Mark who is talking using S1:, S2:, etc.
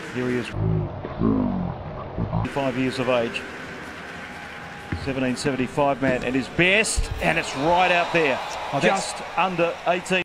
S1: Here he is, 5 years of age. 1775 man at his best, and it's right out there, just under 18.